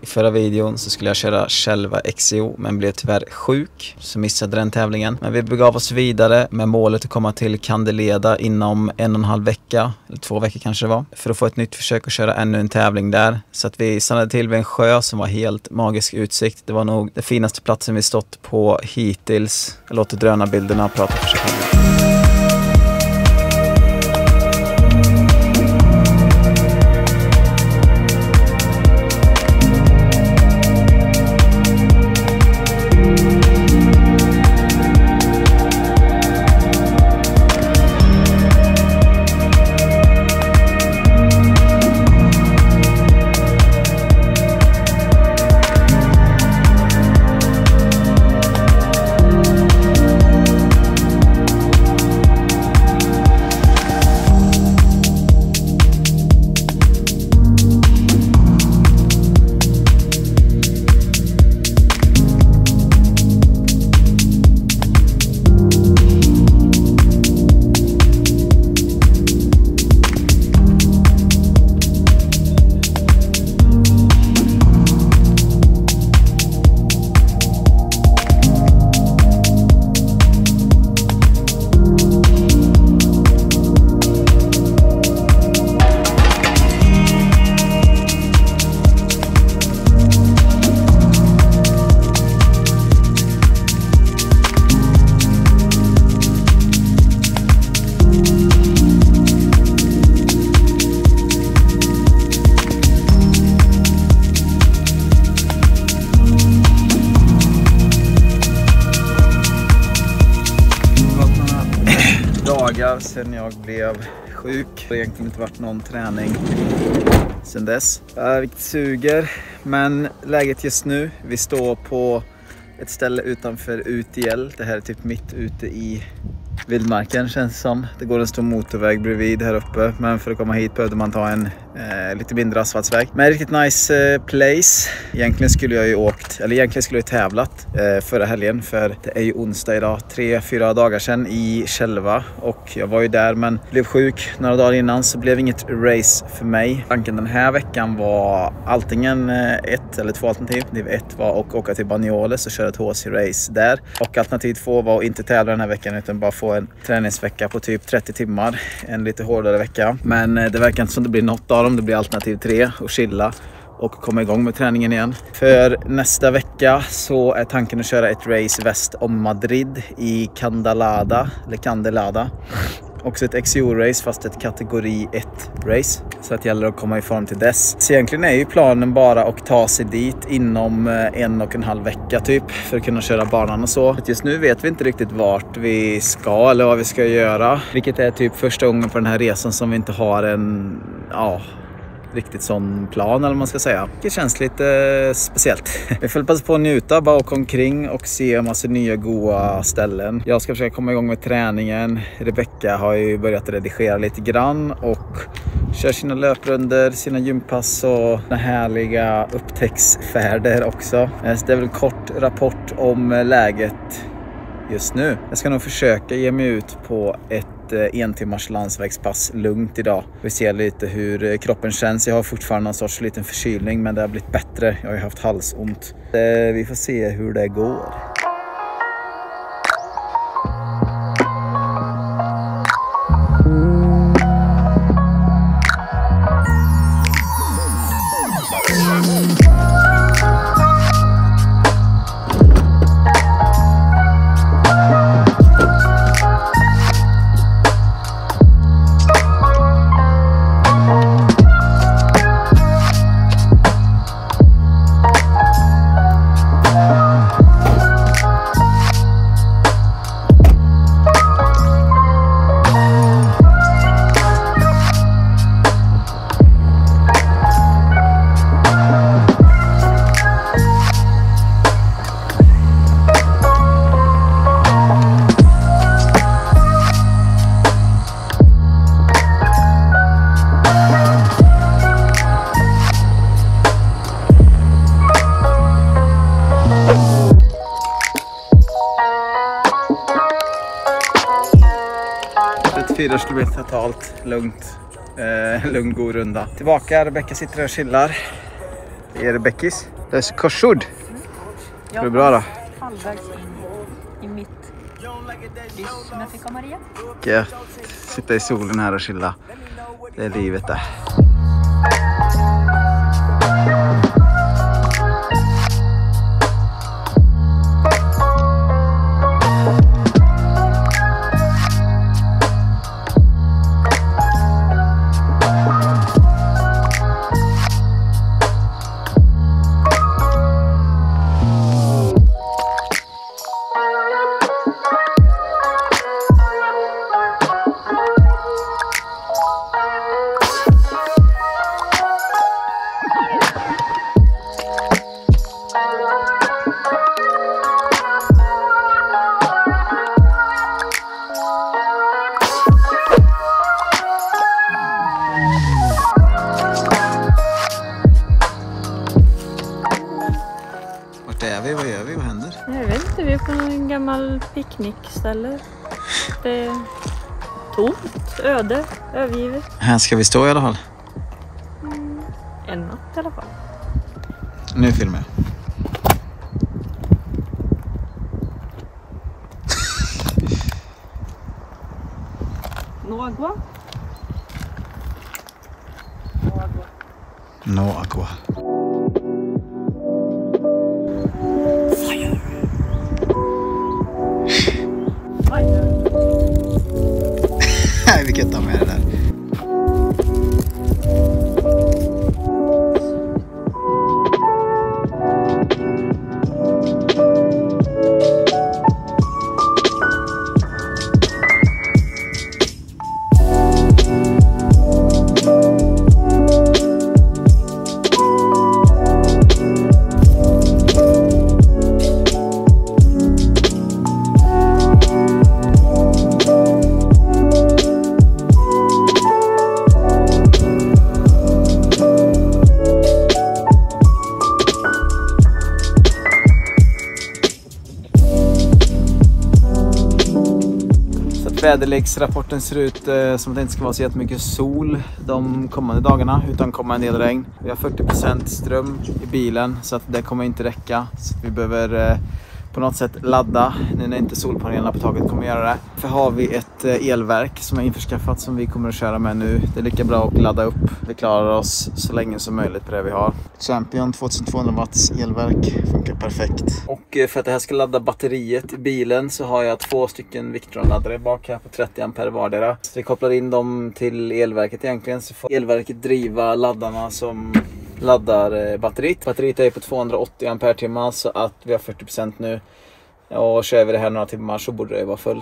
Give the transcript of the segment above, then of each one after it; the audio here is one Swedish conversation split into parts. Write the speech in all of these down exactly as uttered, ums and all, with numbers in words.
förra videon så skulle jag köra själva X C O men blev tyvärr sjuk så missade den tävlingen. Men vi begav oss vidare med målet att komma till Candeleda inom en och en halv vecka, eller två veckor kanske det var, för att få ett nytt försök att köra ännu en tävling där. Så att vi stannade till vid en sjö som var helt magisk utsikt. Det var nog den finaste platsen vi stått på hittills. Jag låter drönarbilderna prata för sig själva. Dagar sedan jag blev sjuk. Det har egentligen inte varit någon träning sedan dess. Jag riktigt suger, men läget just nu, vi står på ett ställe utanför U T L. Det här är typ mitt ute i vildmarken känns det som. Det går en stor motorväg bredvid här uppe, men för att komma hit behövde man ta en eh, lite mindre asfaltsväg. Men riktigt nice eh, place. Egentligen skulle jag ju åkt, eller egentligen skulle jag tävlat eh, förra helgen, för det är ju onsdag idag, tre, fyra dagar sedan i Kälva, och jag var ju där men blev sjuk några dagar innan, så blev inget race för mig. Tanken den här veckan var antingen ett eller två alternativ. Alternativ ett var att åka till Banioles och köra ett H C-race där, och alternativ två var att inte tävla den här veckan utan bara få en träningsvecka på typ trettio timmar, en lite hårdare vecka. Men det verkar inte som det blir något av dem. Det blir alternativ tre och chilla och komma igång med träningen igen. För nästa vecka så är tanken att köra ett race väst om Madrid i Candelada, eller Candelada. Också ett X C O-race fast ett kategori ett-race. Så att det gäller att komma i form till dess. Så egentligen är ju planen bara att ta sig dit inom en och en halv vecka typ, för att kunna köra banan och så. Just nu vet vi inte riktigt vart vi ska eller vad vi ska göra. Vilket är typ första gången på den här resan som vi inte har en... ja... riktigt sån plan eller vad man ska säga. Det känns lite speciellt. Vi får passa på att njuta, bara åka omkring och se en massa nya goda ställen. Jag ska försöka komma igång med träningen. Rebecca har ju börjat redigera lite grann och kör sina löprunder, sina gympass och den härliga upptäcktsfärder också. Så det är väl kort rapport om läget just nu. Jag ska nog försöka ge mig ut på ett en timmars landsvägspass lugnt idag. Vi ser lite hur kroppen känns. Jag har fortfarande någon sorts liten förkylning, men det har blivit bättre. Jag har ju haft halsont. Vi får se hur det går. fyra kilometer totalt, lugnt, eh, lugn god runda. Tillbaka, Rebecca sitter och chillar. Det är Rebeckis. Det är så korsord. Mm. Det är bra då. Halvvägs in i mitt kryss som jag fick av Maria. Gött. Sitta i solen här och chilla. Det är livet där. Vart är vi? Vad gör vi? Vad händer? Jag vet inte, vi är på en gammal picknickställe. Det är tomt, öde, övergivet. Här ska vi stå i alla fall. Mm. En natt i alla fall. Nu filmar jag. No agua? No agua. Fire! Fire! Nej, vi kan ta med det där. Väderleksrapporten ser ut eh, som att det inte ska vara så jättemycket sol de kommande dagarna utan kommer en del regn. Vi har fyrtio procent ström i bilen så att det kommer inte räcka. Så att vi behöver eh, på något sätt ladda nu när inte solpanelerna på taget kommer göra det. För har vi ett eh, elverk som är införskaffat som vi kommer att köra med nu. Det är lika bra att ladda upp. Vi klarar oss så länge som möjligt på det vi har. Champion tvåtusentvåhundra watts elverk funkar perfekt. Och eh, för att det här ska ladda batteriet i bilen så har jag två stycken Victron-laddare bak här på trettio ampere vardera. Så vi kopplar in dem till elverket egentligen så får elverket driva laddarna som laddar batteriet. Batteriet är på tvåhundraåttio ampere timmar så att vi har fyrtio procent nu. Och kör vi det här några timmar så borde det vara fullt.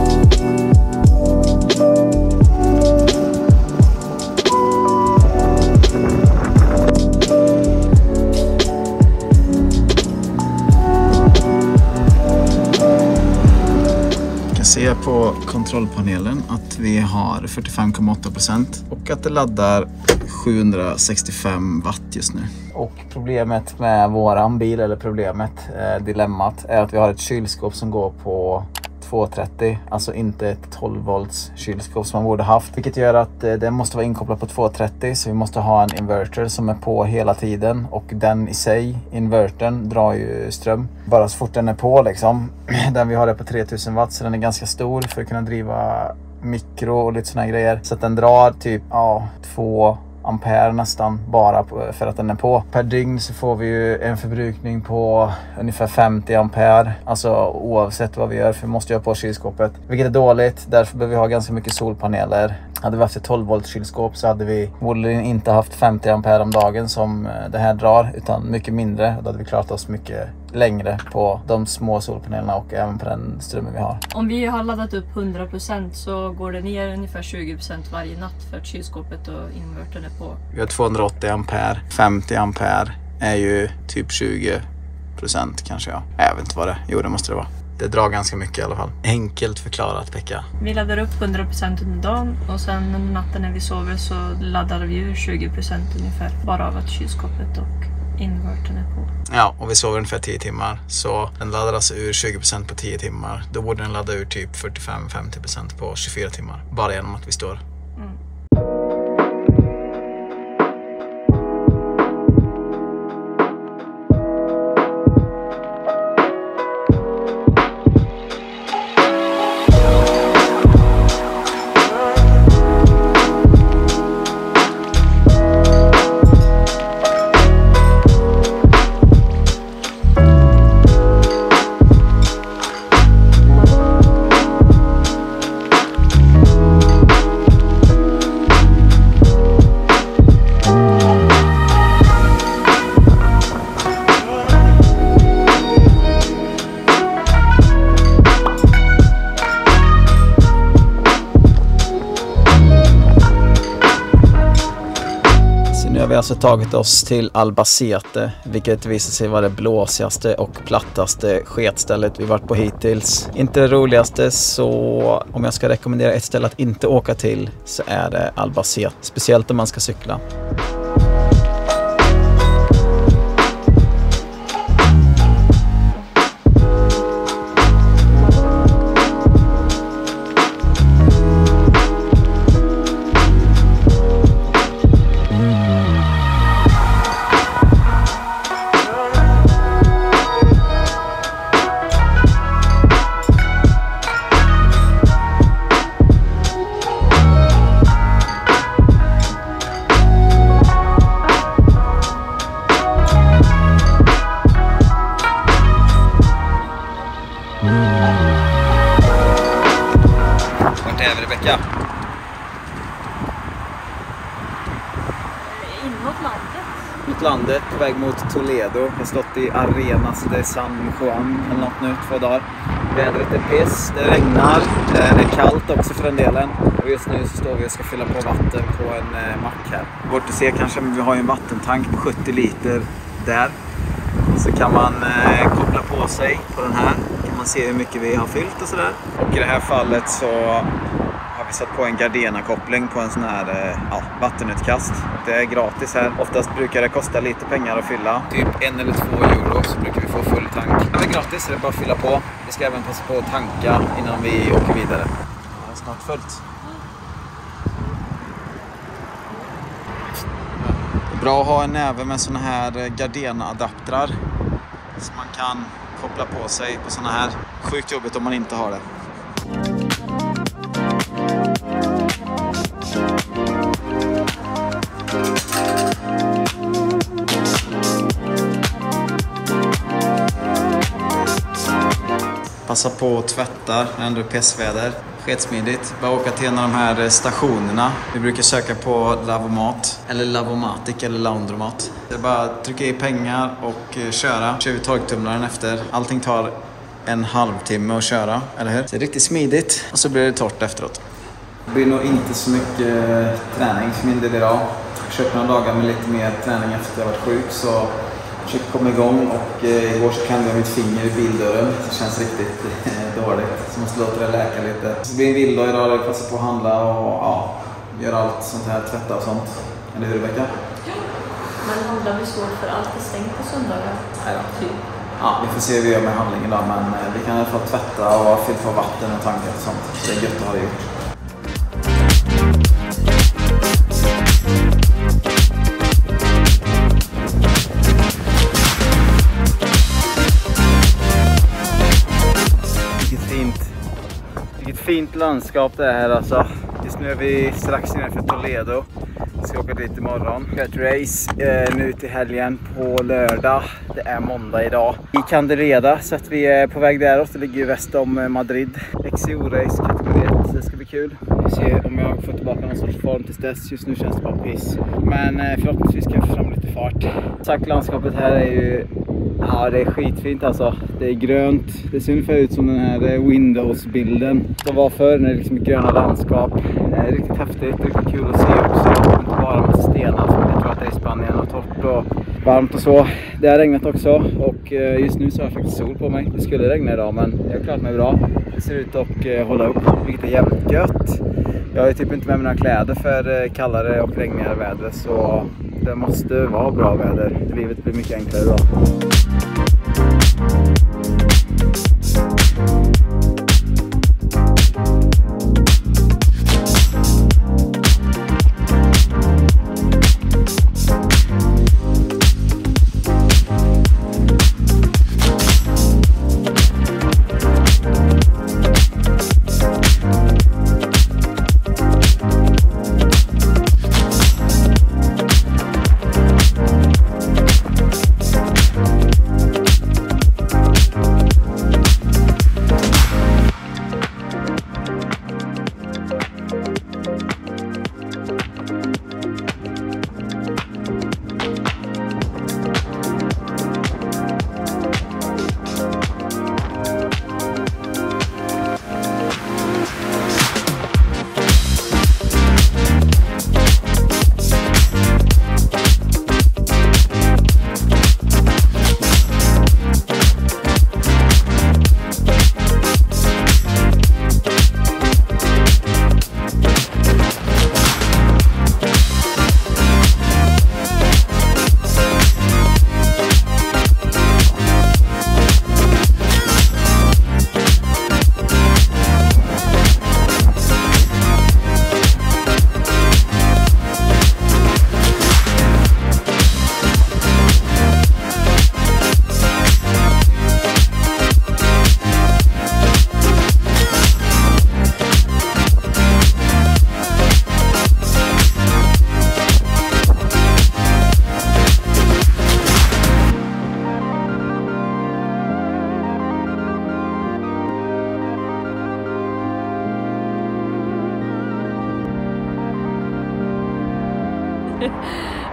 Se på kontrollpanelen att vi har fyrtiofem komma åtta procent och att det laddar sjuhundrasextiofem watt just nu. Och problemet med våran bil, eller problemet, eh, dilemmat, är att vi har ett kylskåp som går på tvåhundratrettio, alltså inte ett tolv volts kylskåp som man borde haft. Vilket gör att eh, det måste vara inkopplat på tvåhundratrettio så vi måste ha en inverter som är på hela tiden och den i sig, invertern, drar ju ström. Bara så fort den är på liksom. Den vi har är på tre tusen watt så den är ganska stor för att kunna driva mikro och lite såna här grejer. Så att den drar typ ja, två ampere nästan bara för att den är på. Per dygn så får vi ju en förbrukning på ungefär femtio ampere. Alltså oavsett vad vi gör, för vi måste göra på kylskåpet. Vilket är dåligt, därför behöver vi ha ganska mycket solpaneler. Hade vi haft ett tolv volt kylskåp så hade vi förmodligen inte haft femtio ampere om dagen som det här drar, utan mycket mindre. Då hade vi klarat oss mycket längre på de små solpanelerna och även på den strömmen vi har. Om vi har laddat upp hundra procent så går det ner ungefär tjugo procent varje natt för att kylskåpet och invertern är på. Vi har tvåhundraåttio ampere, femtio ampere är ju typ tjugo procent kanske, ja. Jag vet inte vad det är. Jo, det måste det vara. Det drar ganska mycket i alla fall. Enkelt förklarat, Pekka. Vi laddar upp hundra procent under dagen och sen under natten när vi sover så laddar vi ju tjugo procent ungefär. Bara av att kylskåpet och invertern är på. Ja, och vi sover ungefär tio timmar. Så den laddar alltså ur tjugo procent på tio timmar. Då borde den ladda ur typ fyrtiofem till femtio procent på tjugofyra timmar. Bara genom att vi står. Mm. alltså tagit oss till Albacete, vilket visar sig vara det blåsigaste och plattaste sketstället vi varit på hittills. Inte det roligaste, så om jag ska rekommendera ett ställe att inte åka till så är det Albacete, speciellt om man ska cykla. Vart är vi, Rebecka? Inåt landet. Mot landet, på väg mot Toledo. Jag har stått i Arenas de San Juan eller något nu, två dagar. Vädret är piss, det regnar, det är kallt också för den delen. Och just nu så står vi och ska fylla på vatten på en eh, mack här. Bort att se kanske, men vi har ju en vattentank på sjuttio liter där. Så kan man eh, koppla på sig på den här. Kan man se hur mycket vi har fyllt och sådär. Och i det här fallet så har vi satt på en Gardena-koppling på en sån här eh, ja, vattenutkast. Det är gratis här. Oftast brukar det kosta lite pengar att fylla. Typ en eller två euro så brukar vi få full tank. Det är gratis, så det är bara att fylla på. Vi ska även passa på att tanka innan vi åker vidare. Det är snart fullt. Bra att ha en näve med såna här Gardena-adaptrar så man kan koppla på sig på såna här. Sjukt jobbigt om man inte har det. Passa på att tvätta, ändå pissväder. Sketsmidigt. Bara åka till en av de här stationerna. Vi brukar söka på Lavomat. Eller Lavomatic eller Laundromat. Det är bara att trycka i pengar och köra. Kör vi torktumlaren efter. Allting tar en halvtimme att köra, eller hur? Så det är riktigt smidigt. Och så blir det torrt efteråt. Det blir nog inte så mycket träning för min del idag. Jag köpte några dagar med lite mer träning efter jag varit sjuk. Så jag kom igång och eh, igår så kände jag mitt finger i bildörren. Det känns riktigt eh, dåligt. Så måste låta det läka lite. Så det blir en vilddag idag. Jag passar på att handla och ja, göra allt sånt här, tvätta och sånt. Eller hur, Rebecka? Ja, men handlar vi svårt för allt är stängt på söndagar. Nej då. Ja, vi får se hur vi gör med handlingen idag. Men eh, vi kan i alla fall tvätta och fylla på vatten och tankar och sånt. Så det är gött att ha det gjort. Fint landskap det här alltså. Just nu är vi strax innanför Toledo. Vi ska åka dit imorgon. Vi har ett race eh, nu till helgen på lördag. Det är måndag idag. I Candeleda, så att vi är på väg däråt. Det ligger ju väst om Madrid. X C O-race kategori ett. Det ska bli kul. Vi ser om jag får tillbaka någon sorts form tills dess. Just nu känns det bara piss. Men eh, förhoppningsvis kan jag få fram lite fart. Sagt, landskapet här är ju... Ja, det är skitfint alltså. Det är grönt. Det ser ungefär ut som den här Windows-bilden som var förr när det är liksom gröna landskap. Det är riktigt häftigt, riktigt kul att se också. Inte bara med stenar som jag tror att det är i Spanien och torrt och varmt och så. Det har regnat också och just nu så har jag faktiskt sol på mig. Det skulle regna idag, men jag har klarat mig bra. Det ser ut att hålla upp, vilket är jävligt gött. Jag har ju typ inte med mina kläder för kallare och regnigare väder, så det måste vara bra väder. Livet blir mycket enklare idag.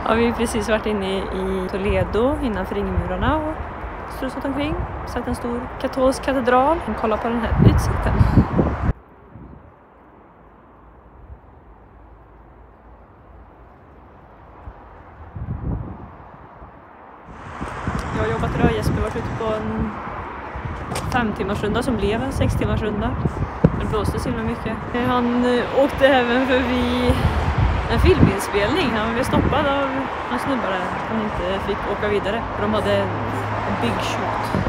Ja, vi har precis varit inne i Toledo innanför ringmurarna och strosat omkring. Sett en stor katolsk katedral. Och kolla på den här utsikten. Jag har jobbat idag. Jesper var ute på en fem timmars runda som blev en sex timmars runda. Det blåste så himla mycket. Han åkte även förbi en filminspelning. Han blev stoppad av en snubbar där. Han inte fick åka vidare. De hade en big shoot.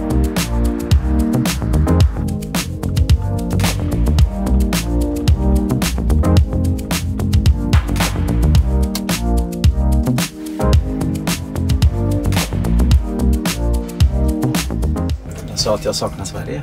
Jag sa att jag saknar Sverige.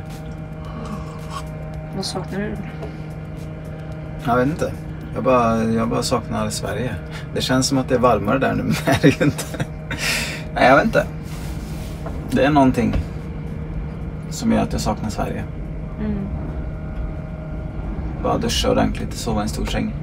Vad saknar du? Jag vet inte. Jag bara, jag bara saknar Sverige. Det känns som att det är varmare där nu, men det är det inte. Nej, jag vet inte. Det är någonting som gör att jag saknar Sverige. Mm. Bara duscha ordentligt och sova i en stor säng.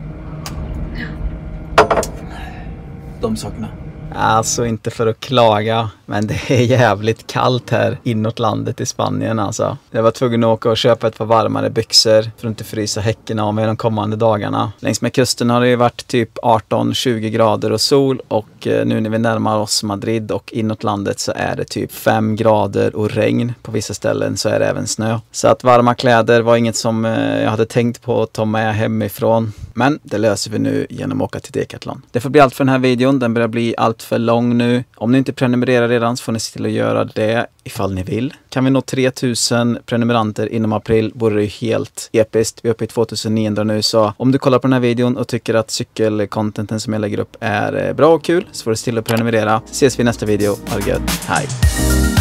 De sakerna. Alltså inte för att klaga, men det är jävligt kallt här inåt landet i Spanien alltså. Jag var tvungen att åka och köpa ett par varmare byxor för att inte frysa häcken av mig de kommande dagarna. Längs med kusten har det ju varit typ arton tjugo grader och sol, och nu när vi närmar oss Madrid och inåt landet så är det typ fem grader och regn. På vissa ställen så är det även snö. Så att varma kläder var inget som jag hade tänkt på att ta med hemifrån. Men det löser vi nu genom att åka till Decathlon. Det får bli allt för den här videon. Den börjar bli allt för lång nu. Om ni inte prenumererar redan så får ni se till att göra det ifall ni vill. Kan vi nå tre tusen prenumeranter inom april vore det ju helt episkt. Vi är uppe i två tusen niohundra nu, så om du kollar på den här videon och tycker att cykelcontenten som jag lägger upp är bra och kul så får du se till att prenumerera. Så ses vi i nästa video. Ha det gött. Hej!